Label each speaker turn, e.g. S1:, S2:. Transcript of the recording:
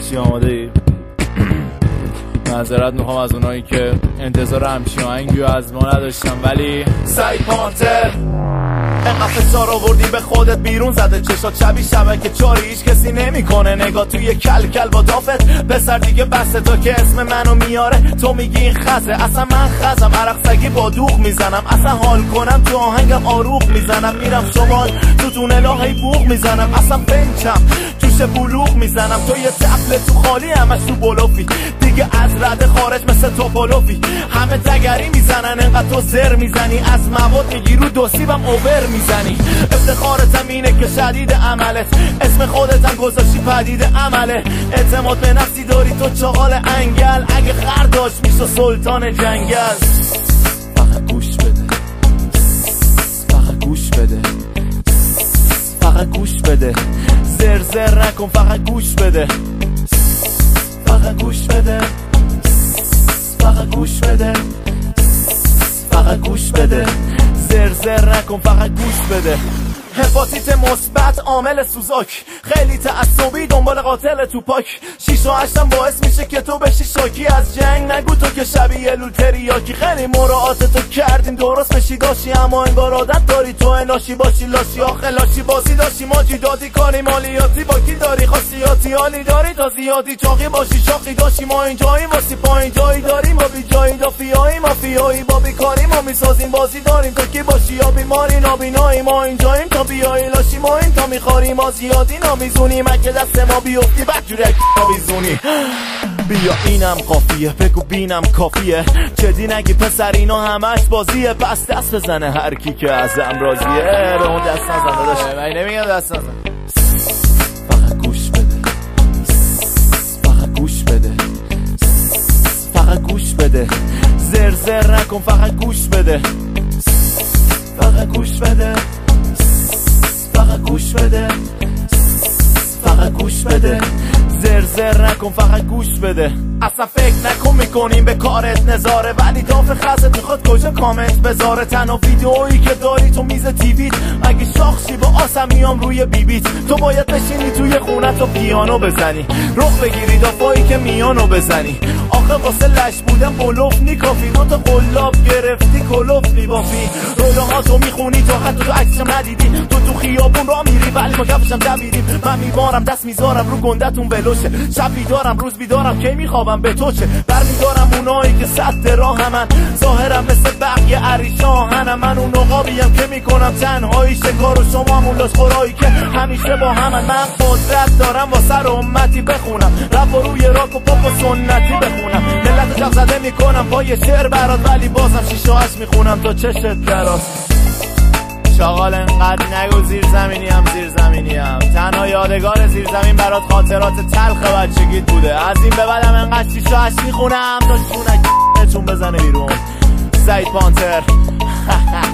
S1: چی آماده ای؟ معذرت میخوام از اونایی که انتظار همچین آهنگی از ما نداشتم، ولی سعید پانتر انقدر فشار آوردی به خودت بیرون زده چشات شبیه شبکه چاری، هیچ کسی نمیکنه نگاه توی کل با دافت. پسر دیگه بسته تا که اسم منو میاره تو میگی این خزه، اصلا من خزم عرق سگی با دوغ میزنم، اصلا حال کنم تو آهنگم آروغ میزنم، میرم شمال تو تونلاهای بوغ میزنم، اصلا بنچم توش بلوغ میزنم، تو یه تفل تو خالی همش تو بلوفی دیگه از رده خارج مثل توپولوفی، همه تگری میزنن انقدر تو زر میزنی، از مواد میگی رو دوسیبم اوور میزنی، افتخارتم اینه که شدید عملت اسم خودتم گذاشتی پدید عمله، اعتماد به نفسی داری تو چغال انگل، اگه خر داشت میشه سلطان جنگل. فقط گوش بده، فقط گوش بده، فقط گوش بده، زر نکن فقط گوش بده، فقط گوش بده، فقط گوش بده، فقط گوش بده، زر نکن فقط گوش بده. هپاتیت مثبت عامل سوزاک، خیلی تعصبی دنبال قاتل توپاک، 6 و 8 باعث میشه که تو بشی شاکی از جنگ، نگو تو که شبیه لوتریاکی، خیلی مراعات تو کردیم درست بشی داشتی، اما انگار عادت داری تو اناشی باشی لاشی، آخه لاشی بازی داشتی ماجی دادی کاری مالیاتی، با کی داری خاصیاتی حالی داری تا زیادی چاقی باشی شاقی داشتی، ما اینجایی واسه پایین جایی داریم ما بی جایی دافیایی مافیایی با بیکاری ما میسازیم بازی داریم تو کی باشی یا بیماری نابینایی، ما اینجاییم تا بیایی لاشی ما این تا میخواری ما زیادی نامیزونیم، اگه دست ما بیفتی بدجوره نامیزونی. بیا اینم قافیه بگو بینم کافیه، جدی نگی پسر اینا همش بازیه، پس دست بزنه هر کی که ازم راضیه، به اون دست نزن داداش من نمیگم دست نزن. فقط گوش بده، فقط گوش بده، فقط گوش بده، زر نکن فقط گوش بده، فقط گوش بده، فقط گوش بده، فقط گوش بده، زر نکن فقط گوش بده. اصلا فکر نکن میکنیم به کارت نظاره، ولی داف خزت میخواد کجا کامنت بذاره، تنها ویدئویی که داری تو میز تیویت، اگه شاخشی با آسم میام روی بیبیت، تو باید بشینی توی خونت و پیانو بزنی، رخ بگیری دافایی که میانو بزنی، آخه واسه لش بودن بلوف نیکافی، دو تا قلاب گرفتی کلوف میبافی، رویاها تو میخونی تا حتی تو عکسم ندیدی، تو خیابون را میری ولی ما کفشم دویدیم، من میبارم دست میذارم رو گندتون ولوشه، شب بیدارم روز بیدارم کی میخوابم به تو چه، برمیدارم اونایی که صد راه همن، ظاهرم مثل بقیه عریشاهنم، من اون عقابیم که میکنم تنهایی شکار و شما همون لاش خورایی که همیشه با همن، من قدرت دارم واسه رو امتی بخونم، رپ و روی راک و پاپ و سنتی بخونم، ملت جب زده میکنم با یه شعر برات، ولی بازم 6 و 8 میخونم تا چشت دراست. شاغال انقدر نگو زیر زمینیم زیر زمینیم، تنها یادگار زیر زمین برات خاطرات تلخ بچگیت بوده، از این به بعدم انقدر 6 و 8 میخونم تا چونک بزنه بیرون. سعید پانتر